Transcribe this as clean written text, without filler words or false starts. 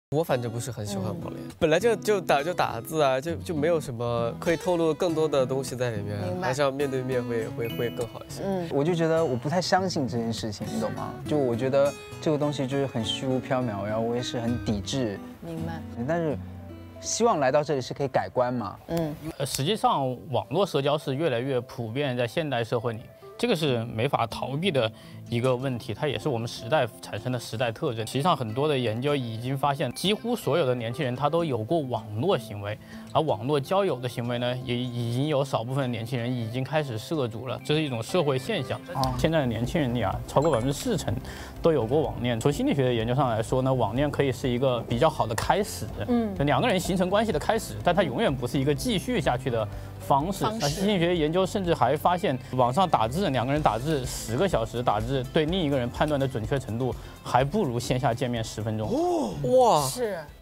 我反正不是很喜欢网恋，本来就打字啊，就没有什么可以透露更多的东西在里面，还是要面对面会更好一些。 我就觉得我不太相信这件事情，你懂吗？就我觉得这个东西就是很虚无缥缈，然后我也是很抵制。 明白。 但是希望来到这里是可以改观嘛。 实际上网络社交是越来越普遍在现代社会里。这个是没法逃避的一个问题，它也是我们时代产生的时代特征。实际上，很多的研究已经发现，几乎所有的年轻人他都有过网络行为，而网络交友的行为呢，也已经有少部分年轻人已经开始涉足了，这是一种社会现象。现在的年轻人里啊，超过40%都有过网恋。从心理学的研究上来说呢，网恋可以是一个比较好的开始，就2个人形成关系的开始，但它永远不是一个继续下去的方式。那心理学研究甚至还发现，网上打字，2个人打字10个小时打字，对另一个人判断的准确程度还不如线下见面10分钟。 哇， 是